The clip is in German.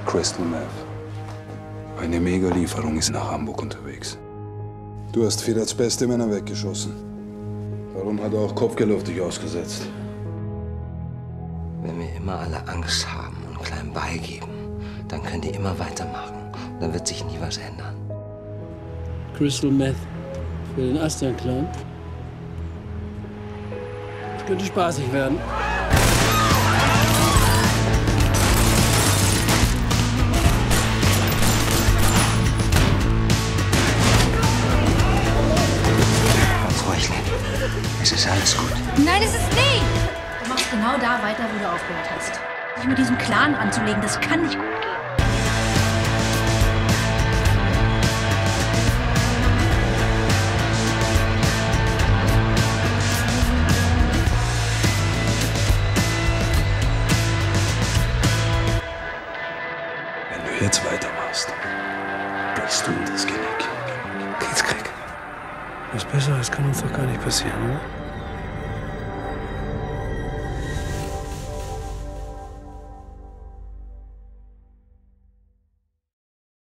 Crystal Meth. Eine Mega-Lieferung ist nach Hamburg unterwegs. Du hast Firas beste Männer weggeschossen. Warum hat er auch Kopfgeld auf dich ausgesetzt? Wenn wir immer alle Angst haben und klein beigeben, dann können die immer weitermachen. Und dann wird sich nie was ändern. Crystal Meth für den Astian-Clan. Das könnte spaßig werden. Es ist alles gut. Nein, es ist nicht! Du machst genau da weiter, wo du aufgehört hast. Sich mit diesem Clan anzulegen, das kann nicht gut gehen. Wenn du jetzt weitermachst, brichst du ihm das Genick. Was Besseres kann uns doch gar nicht passieren, oder?